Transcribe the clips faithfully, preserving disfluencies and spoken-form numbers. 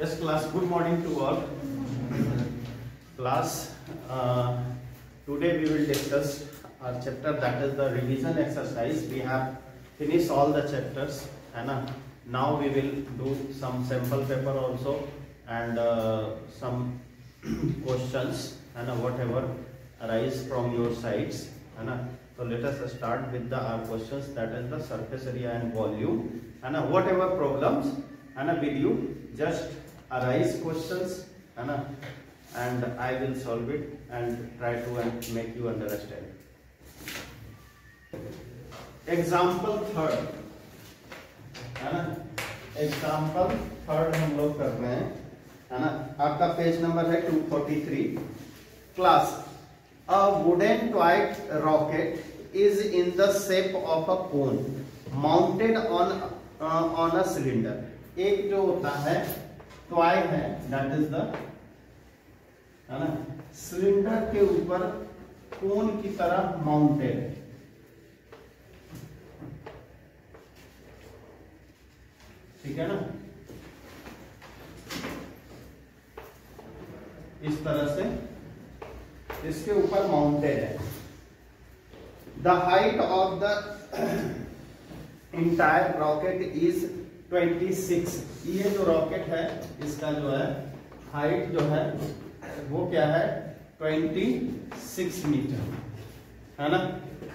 Yes, class. Good morning to all. Class. Uh, today we will discuss our chapter, that is the revision exercise. We have finished all the chapters, and uh, now we will do some sample paper also and uh, some questions and uh, whatever arise from your sides. And uh, so let us start with the our questions, that is the surface area and volume, and uh, whatever problems and uh, with you just arise questions and, uh, and I will solve it and try to uh, make you understand. Example third, है ना? Example third हम लोग कर रहे हैं, है ना? आपका पेज नंबर है two forty-three. Class, a wooden toy rocket is in the shape of a cone mounted on uh, on a cylinder. एक जो होता है टॉय है, दैट इज द, है ना, सिलेंडर के ऊपर कोन की तरह माउंटेड है. ठीक है ना, इस तरह से इसके ऊपर माउंटेड है. The height of the entire rocket is twenty-six. ये जो रॉकेट है इसका जो है हाइट जो है वो क्या है, twenty-six मीटर, है ना.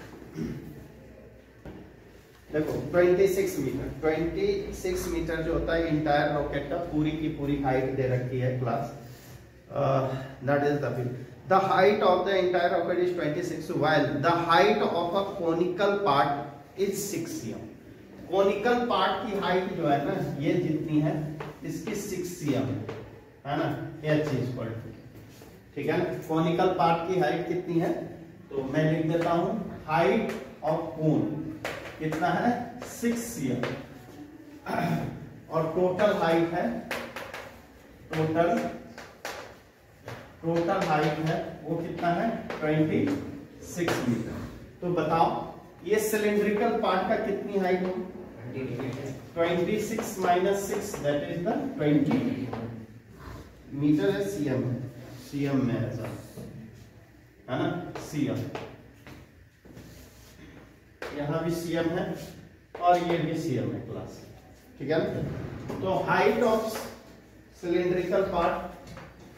देखो twenty-six मीटर, twenty-six मीटर जो होता है इंटायर रॉकेट का पूरी की पूरी हाइट दे रखी है class. That is the the height of the entire rocket is twenty-six, while the height of a conical part is six centimeters. Conical part की हाइट जो है ना, ये जितनी है इसकी सिक्स सीएम है ना, ये चीज पर. ठीक है ना, कोनिकल पार्ट की हाइट कितनी है, तो मैं लिख देता हूं हाइट ऑफ कोन कितना है, सिक्स सीएम, और टोटल हाइट है, टोटल टोटल हाइट है वो कितना है, twenty-six मीटर. तो बताओ ये सिलेंड्रिकल पार्ट का कितनी हाइट हो, twenty-six minus six, that is the twenty metre है, सीएम सीएम में ऐसा है ना, सीएम. यहां भी सीएम है और ये भी सीएम है क्लास. ठीक है ना. तो height of cylindrical part,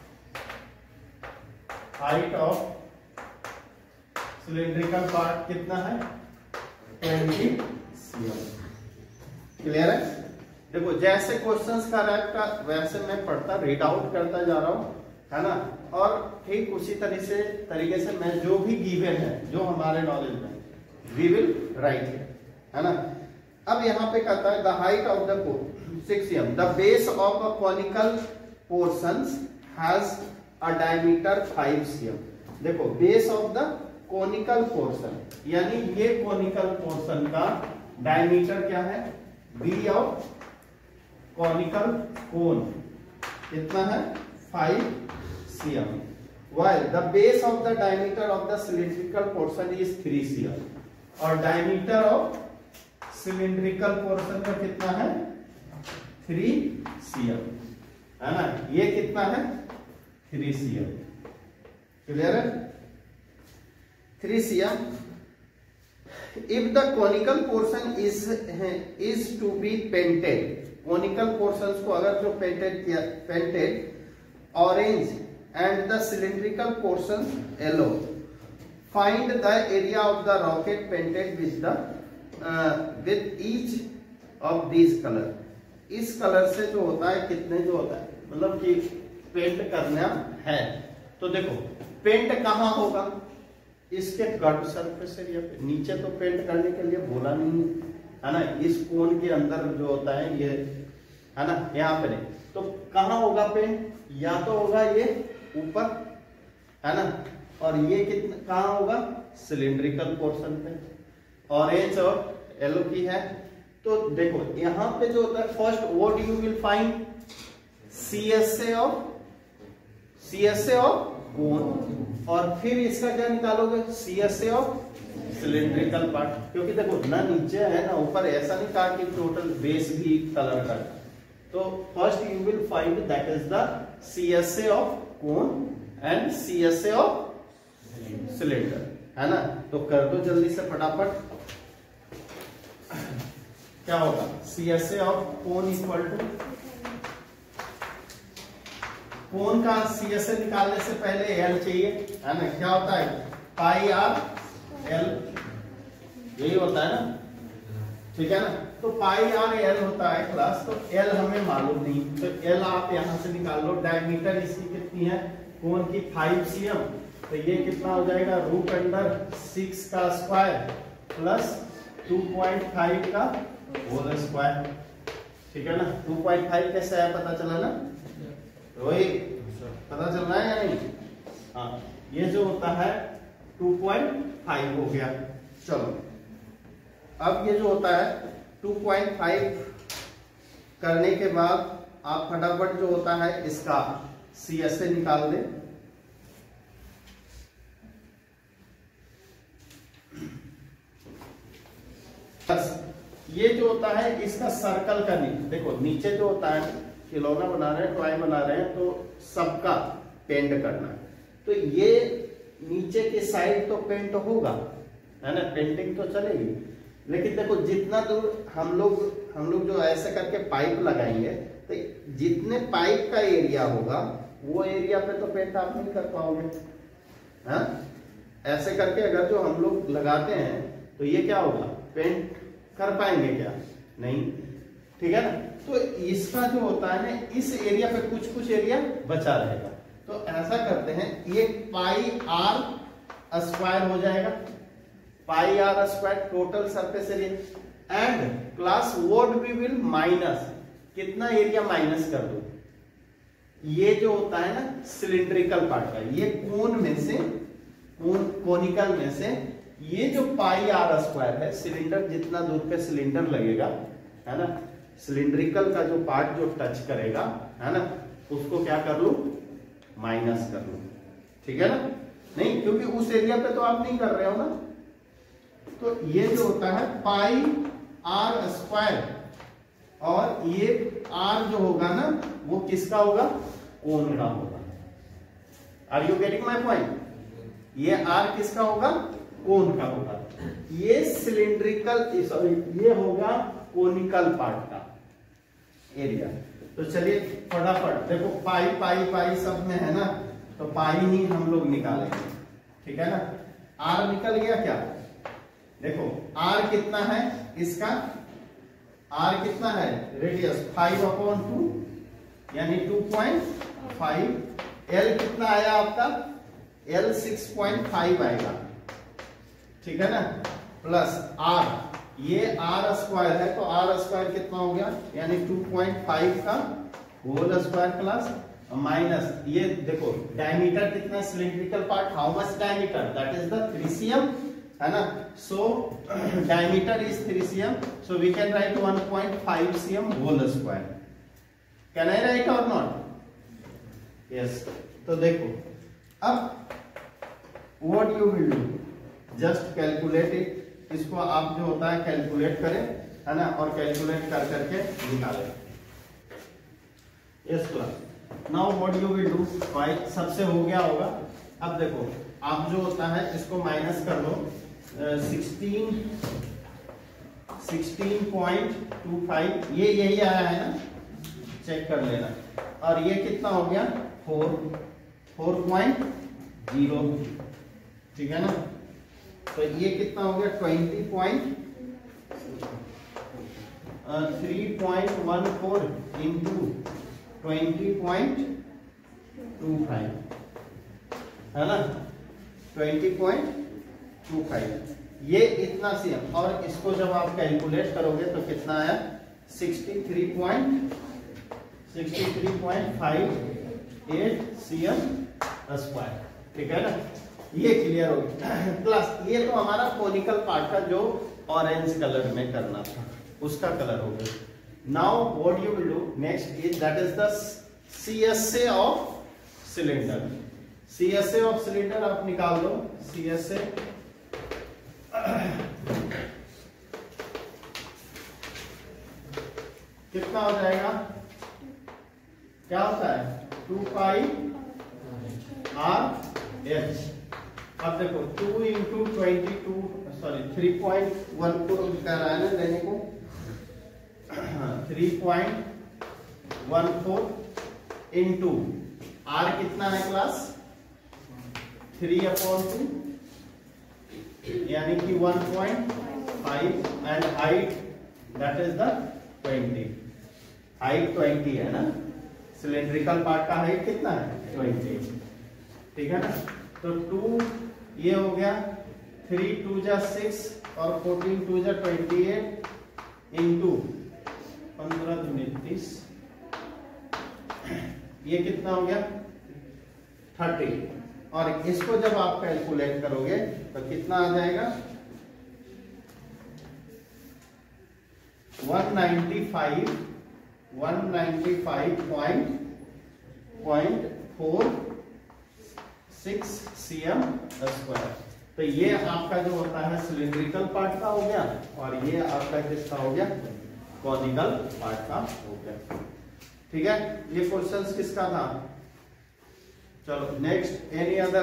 height of cylindrical part कितना है, twenty सीएम. क्लियर है. देखो जैसे क्वेश्चंस का रैप का वैसे मैं पढ़ता रीड आउट करता जा रहा हूं, है ना, और ठीक उसी तरह से तरीके से मैं जो भी गिवन है जो हमारे नॉलेज में वी विल राइट है, है ना. अब यहां पे कहता है the height of the cone six centimeters, the base of a conical portions has a diameter five centimeters. देखो base of the conical portion, यानी ये कोनिकल पोर्शन का डायमीटर क्या है, बी ऑफ कॉनिकल कोन कितना है, five centimeters. while the base of the diameter of the cylindrical portion is three centimeters, और diameter of cylindrical portion का कितना है, three centimeters, है ना. ये कितना है, three centimeters. क्लियर है, three centimeters. If the conical portion is is to be painted, conical portions को अगर जो painted किया, painted orange and the cylindrical portion yellow, find the area of the rocket painted with the uh, with each of these color. इस colour से जो होता है कितने जो होता है, मतलब कि पेंट करना है. तो देखो पेंट कहाँ होगा, इसके कर्व सरफेस एरिया पे. नीचे तो पेंट करने के लिए बोला नहीं है ना, इस कोन के अंदर जो होता है ये, है ना, यहाँ पे नहीं. तो कहाँ होगा पेंट, या तो होगा ये ऊपर, है ना, और ये कितना कहाँ होगा, सिलिंड्रिकल पोर्शन पे. ऑरेंज और येलो की है. तो देखो यहाँ पे जो होता है first what you will find, C S A of C S A of cone, और फिर इसका क्या निकालोगे, C S A of cylindrical part. क्योंकि देखो ना नीचे है ना ऊपर, ऐसा नहीं कहा कि टोटल बेस भी कलर का, तो first you will find that is the C S A of cone and C S A of cylinder, है ना। तो कर दो जल्दी से फटाफट। क्या होगा, C S A of cone equal to, cone का सी एस ए निकालने से पहले एल चाहिए, है ना। क्या होता है, पाई आर एल, यही होता है ना, ठीक है ना। तो पाई आर एल होता है क्लास, तो एल हमें मालूम नहीं, तो एल आप यहां से निकाल लो। डायमीटर इसकी कितनी है, कोन की फाइव सी एम, तो ये कितना हो जाएगा, रूट अंडर सिक्स का square plus two point five का होल स्क्वायर, ठीक है ना। टू पॉइंट फाइव कैसे आया पता चला ना, रोहित पता चल रहा है या नहीं। हाँ, ये जो होता है टू पॉइंट फाइव हो गया। चलो अब ये जो होता है टू पॉइंट फाइव करने के बाद आप फटाफट जो होता है इसका सी एस ए निकाल दें। बस ये जो होता है इसका सर्कल का नहीं, देखो नीचे जो होता है खिलौना बना रहे हैं, टॉय बना रहे हैं, तो सबका पेंट करना है, तो ये नीचे के साइड तो पेंट होगा, है ना, पेंटिंग तो चलेगी। लेकिन देखो जितना दूर हम लोग हम लोग जो ऐसे करके पाइप लगाएंगे, तो जितने पाइप का एरिया होगा वो एरिया पे तो पेंट आप नहीं कर पाओगे, हाँ। ऐसे करके अगर जो हम लोग लगाते हैं तो ये क्या होगा, पेंट कर पाएंगे क्या, नहीं, ठीक है ना। तो इसका जो होता है ना, इस एरिया पे कुछ कुछ एरिया बचा रहेगा, तो ऐसा करते हैं, ये पाई आर स्क्वायर हो जाएगा, pi R square total surface area, and class what we will minus, कितना एरिया माइनस कर दो, ये जो होता है ना सिलिंड्रिकल पार्ट का, ये कोन में से, कोन कोनिकल में से ये जो पाई आर स्क्वायर है, सिलेंडर जितना दूर पे सिलेंडर लगेगा, है ना, सिलिंड्रिकल का जो पार्ट जो टच करेगा, है ना, उसको क्या कर लूं, माइनस कर लूं, ठीक है ना। नहीं, क्योंकि उस एरिया पे तो आप नहीं कर रहे हो ना। तो ये जो होता है पाई आर स्क्वायर, और ये आर जो होगा ना वो किसका होगा, कोन का होगा। Are you getting my point, ये आर किसका होगा, कोन का होगा। ये सिलिंड्रिकल, सॉरी ये होगा कोनिकल पार्ट का एरिया। तो चलिए फटाफट देखो, पाई पाई पाई सब में है ना, तो पाई ही हम लोग निकालेंगे, ठीक है ना। आर निकल गया क्या, देखो आर कितना है इसका, आर कितना है, रेडियस फाइव अपॉन टू यानी टू पॉइंट फाइव। एल कितना आया आपका, एल सिक्स पॉइंट फाइव आएगा, ठीक है ना, प्लस आर, ये आर स्क्वायर है, तो आर स्क्वायर कितना हो गया, यानी टू पॉइंट फाइव का होल स्क्वायर प्लस माइनस, ये देखो डायमीटर कितना, cylindrical part how much diameter, that is the three C M, है ना। So diameter is three C M, so we can write one point five C M whole square. Can I write और not, yes. तो देखो अब what you will do, just calculate it, इसको आप जो होता है कैलकुलेट करें, है ना, और कैलकुलेट कर करके निकालें। Yes class, now what you will do, five सबसे हो गया होगा। अब देखो आप जो होता है इसको माइनस कर लो, sixteen sixteen point two five, ये यही आया है ना, चेक कर लेना। और ये कितना हो गया, फोर फोर पॉइंट जीरो, ठीक है ना। तो ये कितना हो गया, twenty point three point one four into twenty point two five, है ना, ट्वेंटी पॉइंट टू फाइव, ये इतना सी एम। और इसको जब आप कैलकुलेट करोगे तो कितना आया, sixty three point sixty three point five eight C M square, ठीक है ना। ये क्लियर हो गया। प्लस ये तो हमारा कोनिकल पार्ट का जो ऑरेंज कलर में करना था उसका कलर हो गया। Now what you will do next is that is the C S A of cylinder. C S A of cylinder आप निकाल दो, सी एस ए कितना हो जाएगा, क्या होता है टू पाई आर एच। अब देखो two into twenty two sorry three point one four कर रहा है ना लेने को, three point one four into R कितना है क्लास थ्री अपॉन टू यानी कि one point five and height that is the twenty. Height twenty है ना, सिलेंड्रिकल पार्ट का हाइट कितना है ट्वेंटी, ठीक है ना। तो टू ये हो गया, थ्री टू जा सिक्स और फोर्टीन टू जा ट्वेंटी एट इंटू पंद्रह दूनी तीस, ये कितना हो गया थर्टी। और इसको जब आप कैलकुलेट करोगे तो कितना आ जाएगा one ninety five one ninety five point four six C M square. तो ये आपका जो होता है सिलिंड्रिकल पार्ट का हो गया और ये आपका किसका हो गया कॉनिकल पार्ट का हो गया, ठीक है। ये क्वेश्चंस किसका था। चलो नेक्स्ट, एनी अदर।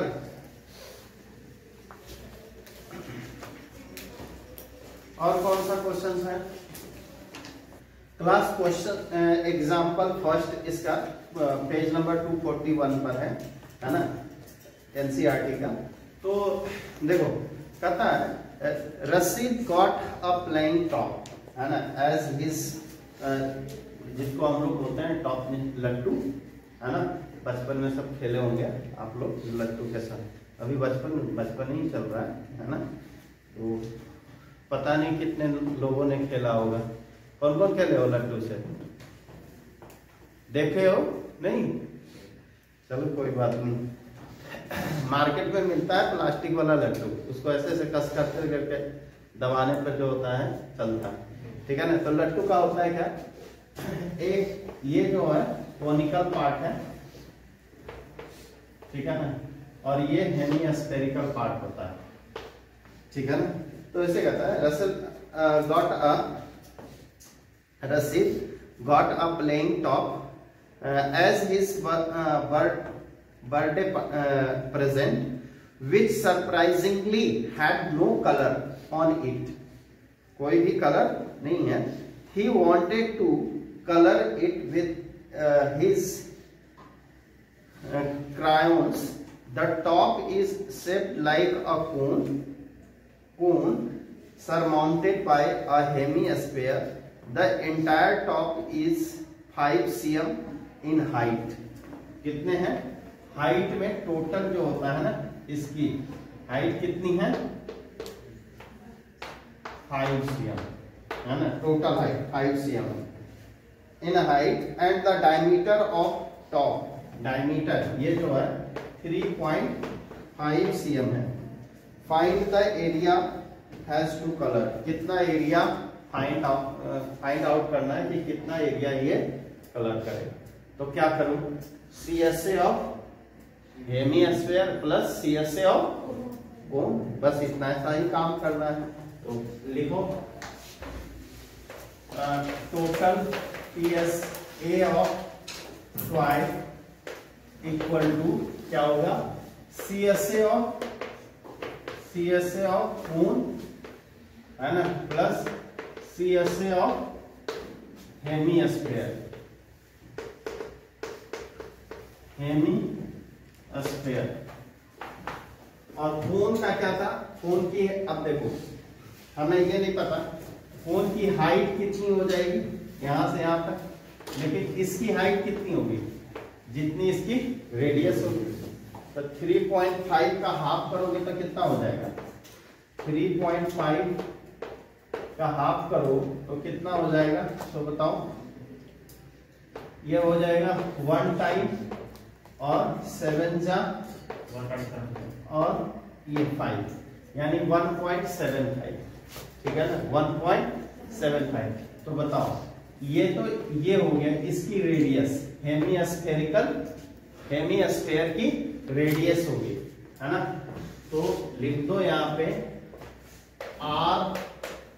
और कौन सा क्वेश्चन है क्लास। क्वेश्चन एग्जांपल फर्स्ट इसका page number two forty one पर है है ना, एनसीईआरटी का। तो देखो कहता है Rashid got a playing top है ना एज हिज, जिसको हम लोग बोलते हैं टॉप लट्टू है ना। बचपन में सब खेले होंगे आप लोग लट्टू के साथ, अभी बचपन बचपन ही चल रहा है है ना। तो पता नहीं कितने लोगों ने खेला होगा। कौन कौन खेले हो लट्टू से, देखे हो नहीं, चलो कोई बात नहीं। मार्केट में मिलता है प्लास्टिक वाला लट्टू, उसको ऐसे ऐसे कस करते करके दबाने पर जो होता है चलता है, ठीक है ना। तो लट्टू का होता है क्या, एक ये जो है कोनिकल पार्ट है, ठीक है ना, और ये हेमिस्फेरिकल पार्ट होता है, ठीक है ना। तो ऐसे कहता है Russell got a Rashid got a playing top edge his birthday present which surprisingly had no colour on it. कोई भी कलर नहीं है। He wanted to colour it with his crayons. The top is shaped like a cone cone surmounted by a hemisphere. The entire top is five centimeters in height. कितने हैं height में, total जो होता है ना इसकी हाइट कितनी है फाइव centimeters है ना, total height five centimeters in height and the diameter of top, diameter ये जो है थ्री पॉइंट फाइव सीएम है। Find the area has to colour, कितना area find out find out करना है कि कितना एरिया ये कलर करेगा। तो क्या करूं, C S A of hemisphere plus C S A of cone, बस इतना ऐसा ही काम करना है। तो लिखो total P S A of twice equal to क्या होगा C S A of C S A of cone है ना plus C S A of hemisphere hemisphere. और कोन का क्या था, कोन की अब देखो हमें ये नहीं पता कोन की हाइट कितनी हो जाएगी यहां से यहां तक, लेकिन इसकी हाइट कितनी होगी जितनी इसकी रेडियस होगी। तो थ्री पॉइंट फाइव का हाफ करोगे तो कितना हो जाएगा, थ्री पॉइंट फाइव का हाफ करो तो कितना हो जाएगा, तो बताओ। ये हो जाएगा वन टाइम और सेवन जा और ये फाइव यानी वन पॉइंट सेवन फाइव, ठीक है ना, वन पॉइंट सेवन फाइव। तो बताओ ये तो ये हो गया इसकी रेडियस, हेमिस्फेरिकल हेमिस्फीयर की रेडियस होगी है ना। तो लिख दो यहाँ पे R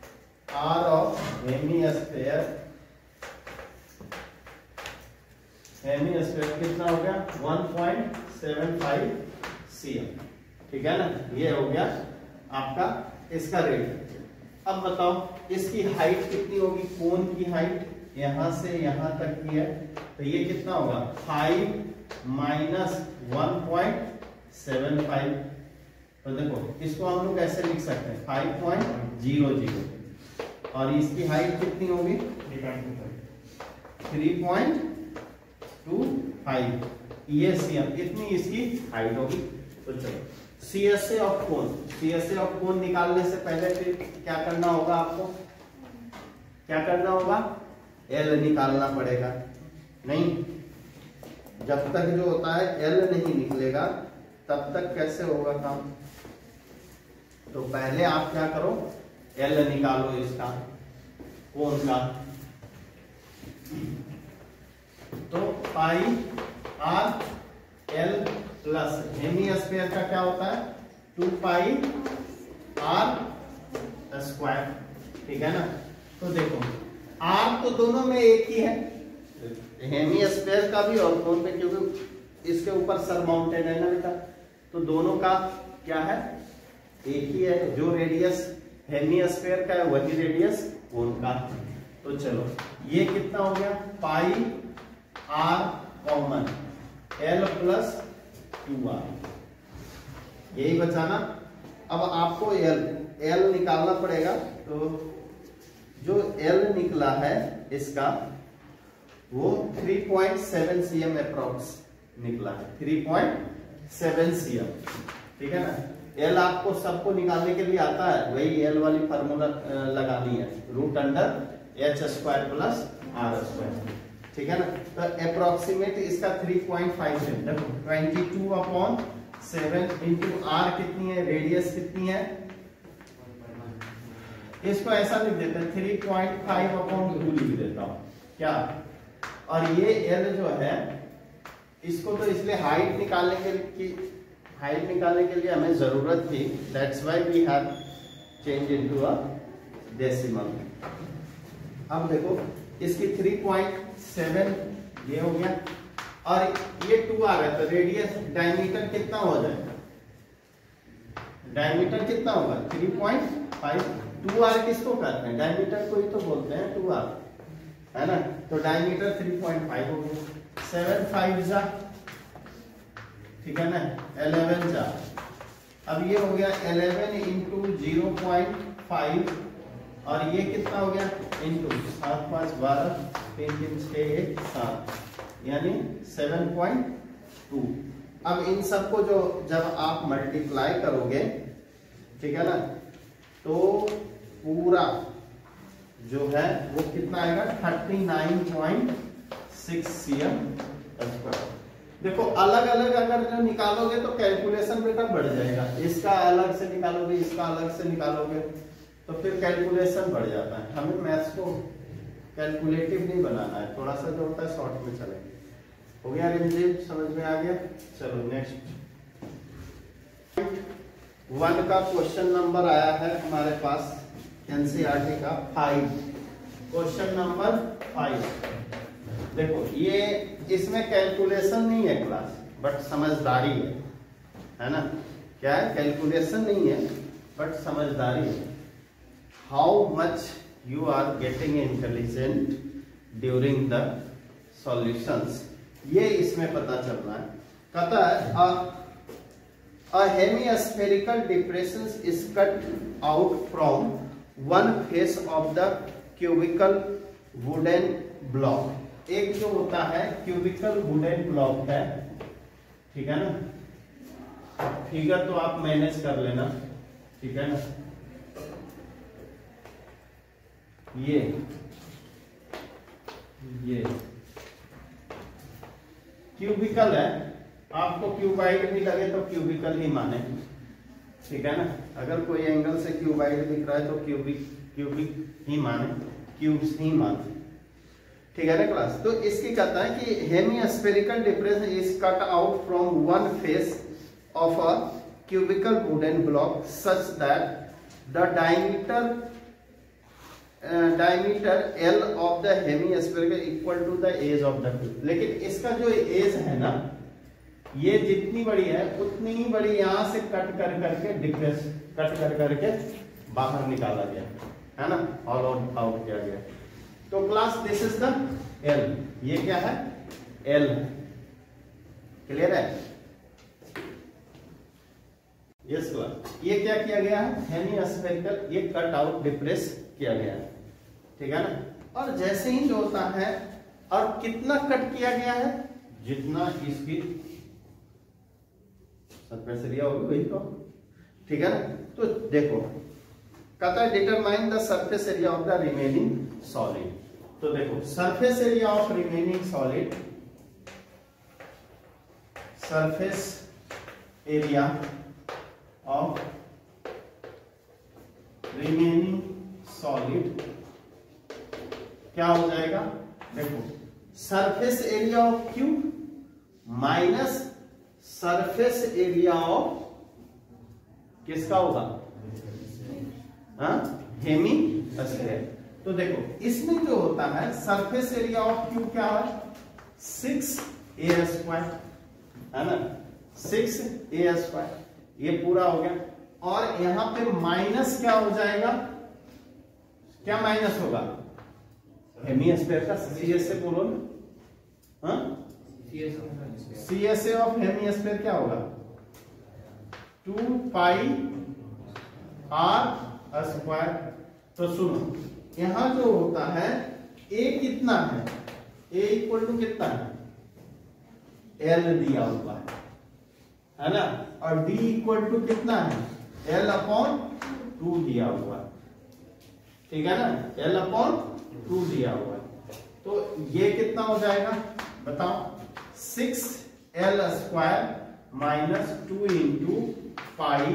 R of hemisphere hemisphere कितना हो गया one point seven five CM. ठीक है ना, ये हो गया आपका इसका रेट। अब बताओ इसकी हाइट कितनी होगी, कोन की हाइट यहां से यहां तक की है, तो ये कितना होगा five minus one point seven five. तो देखो इसको हम लोग ऐसे लिख सकते हैं फाइव पॉइंट जीरो जीरो, और इसकी हाइट कितनी होगी थ्री पॉइंट टू फाइव, ये सीएम, इतनी इसकी हाइट होगी। तो चलो CSA of cone, CSA of cone निकालने से पहले फिर क्या करना होगा आपको, क्या करना होगा एल निकालना पड़ेगा। नहीं, जब तक जो होता है एल नहीं निकलेगा तब तक कैसे होगा काम। तो पहले आप क्या करो, एल निकालो इसका कोन का। तो pi R L plus hemisphere का क्या होता है टू पाई आर स्क्वायर। ठीक है ना, तो देखो आर तो दोनों में एक ही है, हेमिस्फीयर का भी और कोन पे, क्योंकि इसके ऊपर सरमाउंटेड है ना बेटा, तो दोनों का क्या है एक ही है। जो रेडियस हेमिस्फीयर का है वही रेडियस कोन का। तो चलो ये कितना हो गया pi R common L plus two R, यही बचाना। अब आपको एल एल निकालना पड़ेगा, तो जो एल निकला है इसका वो three point seven CM approx निकला है, थ्री पॉइंट सेवन सीएम। ठीक है ना, एल आपको सबको निकालने के लिए आता है, वही एल वाली फार्मूला लगानी है, root under H square plus R square. ठीक है ना, तो अप्रोक्सीमेट इसका थ्री पॉइंट फाइव है, देखो twenty two upon seven into R कितनी है, रेडियस कितनी है, इसको ऐसा लिख देते हैं three point five upon two लिख देता हूं क्या। और ये एल जो है इसको तो इसलिए हाइट निकालने के लिए हाइट निकालने के लिए हमें जरूरत थी, that's why we have change into a decimal. अब देखो इसकी थ्री पॉइंट सेवन ये हो गया, और ये टू आ रहा है, तो रेडियस डायमीटर कितना हो जाएगा, डायमीटर कितना होगा three point five. Two R किसको कहते हैं, डायमीटर को ही तो बोलते हैं टू आर, है ना। तो डायमीटर थ्री पॉइंट फाइव हो गया, सेवन फाइव जा, ठीक है ना, इलेवन जा। अब ये हो गया eleven into zero point five, और ये कितना हो गया इंटू सात पांच बारह, तीन तीन छह एक सात, यानी सेवन पॉइंट टू। अब इन सबको जो जब आप मल्टीप्लाई करोगे, ठीक है ना, तो पूरा जो है वो कितना आएगा thirty nine point six CM. देखो अलग अलग अगर जो निकालोगे तो कैलकुलेशन बेटा बढ़ जाएगा, इसका अलग से निकालोगे, इसका अलग से निकालोगे, तो फिर कैलकुलेशन बढ़ जाता है। हमें मैथ्स को कैलकुलेटिव नहीं बनाना है, थोड़ा सा जो होता है शॉर्ट में चलेंगे। हो गया रिमझिम, समझ में आ गया। चलो नेक्स्ट वन का क्वेश्चन नंबर आया है हमारे पास एनसीईआरटी का फाइव, क्वेश्चन नंबर फाइव। देखो ये इसमें कैलकुलेशन नहीं है क्लास, बट समझदारी है, है ना। क्या है, कैलकुलेशन नहीं है बट समझदारी है। How much you are getting intelligent during the solutions, ये इसमें पता चलना है। कहता है a hemispherical depression is cut out from one face of the cubical wooden block। एक जो होता है क्यूबिकल वुडन ब्लॉक है, ठीक है ना, फिगर तो आप मैनेज कर लेना, ठीक है ना। ये ये क्यूबिकल है, आपको क्यूबाइड भी लगे तो क्यूबिकल ही माने, ठीक है ना। अगर कोई एंगल से क्यूबाइड दिख रहा है तो क्यूबिक क्यूबिक ही माने, क्यूब्स ही माने, ठीक है ना क्लास। तो इसकी कहता है कि hemispherical depression is cut out from one face of a cubical wooden block such that the diameter diameter L of the hemisphere equal to the edge of the tube. लेकिन इसका जो एज है ना, ये जितनी बड़ी है उतनी ही बड़ी यहां से कट कर करके डिप्रेस कट कर करके बाहर निकाला गया है ना, ऑल आउट किया गया। तो class this is the L, ये क्या है एल, क्लियर है? यस क्लास, ये क्या किया गया है हेमीस्फेरिकल, ये कट आउट डिप्रेस किया गया है, ठीक है ना। और जैसे ही जो होता है, और कितना कट किया गया है, जितना इसकी सरफेस एरिया होगी वही तो, ठीक है ना। तो देखो कहता है determine the surface area of the remaining solid. तो देखो surface area of remaining solid, surface area of remaining solid क्या हो जाएगा, देखो surface area of cube minus surface area of किसका होगा, हाँ हेमीस्फीयर। तो देखो इसमें जो होता है सरफेस एरिया ऑफ क्यूब क्या है, सिक्स ए स्क्वायर है ना, सिक्स ए स्क्वायर, ये पूरा हो गया। और यहां पे माइनस क्या हो जाएगा, क्या माइनस होगा, हेमीस्फीयर का सी एस ए बोलो ना, हाँ C S A of hemisphere क्या होगा, टू पाई आर स्क्वायर। तो सुनो यहां जो होता है ए कितना है, ए इक्वल टू कितना है, एल दिया हुआ है है ना, और डी इक्वल टू कितना है, एल अपॉन टू दिया हुआ है, ठीक है ना, एल अपॉन टू दिया हुआ है। तो ये कितना हो जाएगा बताओ, six L square minus two into pi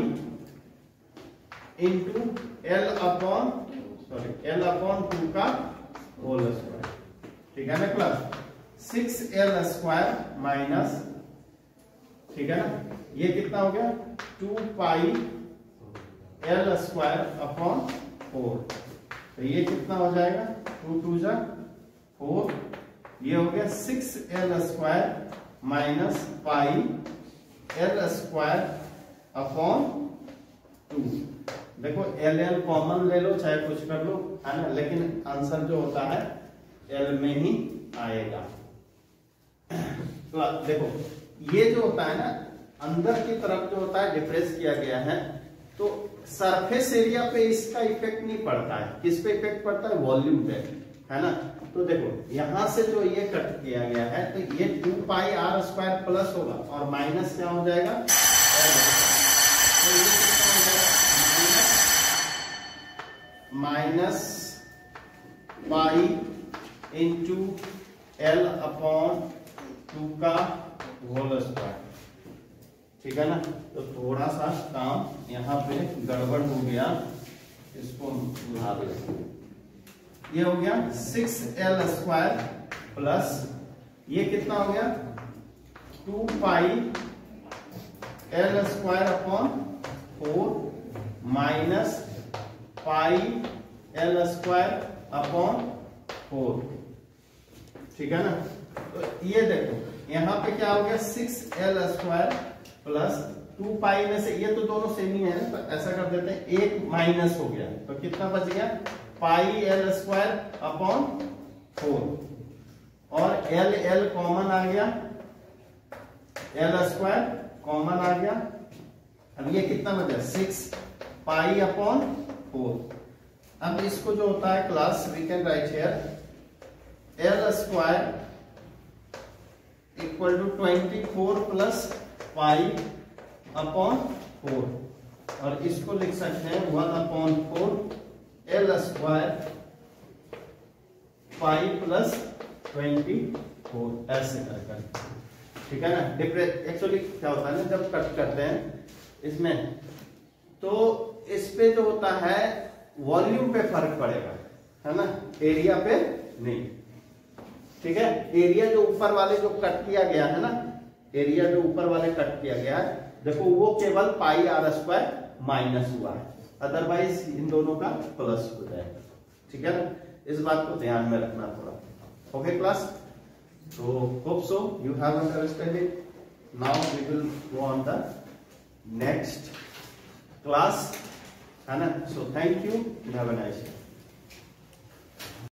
into L upon sorry L upon two का होल स्क्वायर, ठीक है ना class, six L square minus, ठीक है ना, ये कितना हो गया two pi L square upon four. तो ये कितना हो जाएगा, टू टू जा फोर, ये हो गया six L square minus pi L square upon two. देखो एल एल कॉमन ले लो चाहे कुछ कर लो है ना, लेकिन आंसर जो होता है एल में ही आएगा। तो देखो ये जो होता है ना अंदर की तरफ जो होता है डिप्रेस किया गया है, तो सरफेस एरिया पे इसका इफेक्ट नहीं पड़ता है, किस पे इफेक्ट पड़ता है, वॉल्यूम पे, है ना। तो देखो यहां से जो ये कट किया गया है, तो ये two pi R square plus होगा और माइनस क्या हो जाएगा, तो ये कितना हो जाएगा, minus pi into L upon two का होल स्क्वायर, ठीक है ना। तो थोड़ा सा काम यहाँ पे गड़बड़ हो गया, इसको सुधा दे। ये हो गया सिक्स एल स्क्वायर प्लस ये कितना हो गया two pi L square upon four minus pi L square upon four, ठीक है ना। तो ये देखो यहाँ पे क्या हो गया six L square plus two pi में से ये तो दोनों सेम ही है, तो ऐसा कर देते हैं एक माइनस हो गया, तो कितना बच गया pi L square upon four, और एल एल कॉमन आ गया, एल स्क्वायर कॉमन आ गया। अब ये कितना बचा सिक्स पाई अपॉन फोर। अब इसको जो होता है class we can write here L square equal to twenty four plus pi upon four, और इसको लिख सकते हैं one upon four L square pi plus twenty four, ऐसे कर कर, ठीक है ना। डिफरेंस एक्चुअली क्या होता है ना जब कट करते हैं इसमें, तो इस पे जो होता है वॉल्यूम पे फर्क पड़ेगा, है ना, एरिया पे नहीं, ठीक है। एरिया जो ऊपर वाले जो कट किया गया है ना, एरिया जो ऊपर वाले कट किया गया है, देखो वो केवल पाई आर स्क्वायर माइनस हुआ है, अदरवाइज इन दोनों का प्लस हो जाएगा, ठीक है ना, इस बात को ध्यान में रखना थोड़ा। ओके क्लास, तो hope so you have understanding. Now we will go on the next class, है ना। So thank you, have a nice day.